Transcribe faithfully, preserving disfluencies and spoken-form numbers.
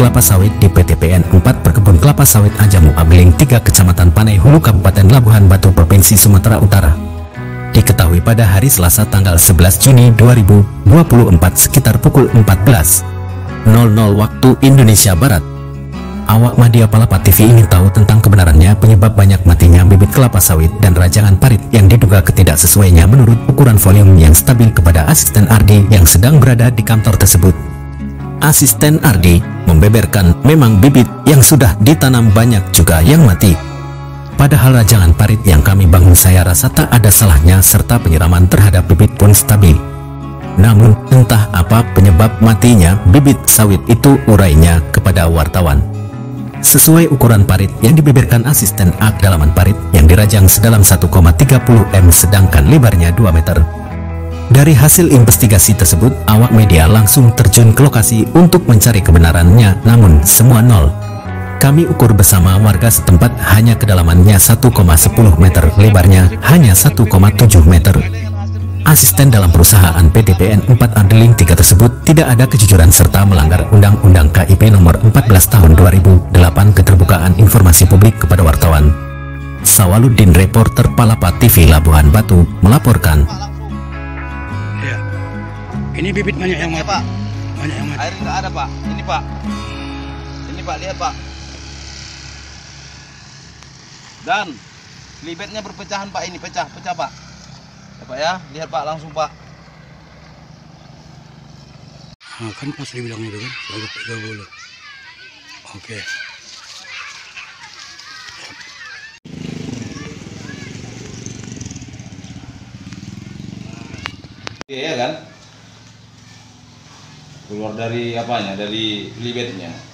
kelapa sawit di P T P N empat Perkebun Kelapa Sawit Ajamu Abeling tiga Kecamatan Panai Hulu Kabupaten Labuhan Batu Provinsi Sumatera Utara. Diketahui pada hari Selasa tanggal sebelas Juni dua ribu dua puluh empat sekitar pukul empat belas nol nol waktu Indonesia Barat, awak media Palapa T V ingin tahu tentang kebenarannya penyebab banyak matinya bibit kelapa sawit dan rajangan parit yang diduga ketidaksesuaiannya menurut ukuran volume yang stabil kepada asisten Ardi yang sedang berada di kantor tersebut. Asisten Ardi membeberkan memang bibit yang sudah ditanam banyak juga yang mati. Padahal rajangan parit yang kami bangun saya rasa tak ada salahnya serta penyiraman terhadap bibit pun stabil. Namun entah apa penyebab matinya bibit sawit itu, urainya kepada wartawan. Sesuai ukuran parit yang dibeberkan asisten A, kedalaman parit yang dirajang sedalam satu koma tiga nol meter sedangkan lebarnya dua meter. Dari hasil investigasi tersebut, awak media langsung terjun ke lokasi untuk mencari kebenarannya, namun semua nol. Kami ukur bersama warga setempat hanya kedalamannya satu koma satu nol meter, lebarnya hanya satu koma tujuh meter. Asisten dalam perusahaan P T P N empat Adeling tiga tersebut tidak ada kejujuran serta melanggar Undang-Undang K I P nomor empat belas tahun dua ribu delapan keterbukaan informasi publik kepada wartawan. Sawaluddin, reporter Palapa T V Labuhan Batu, melaporkan. Ya. Ini bibit banyak yang mati. Ya, Pak. Banyak yang mati. Air nggak ada, Pak. Ini, Pak. Ini, Pak, lihat, Pak. Dan bibitnya berpecahan, Pak. Ini pecah, pecah, Pak. Ya, Pak, ya. Lihat, Pak, langsung, Pak. Nah, kan pas dibilang itu kan tiga puluh. Oke. Iya kan? Keluar dari apanya? Dari bibitnya.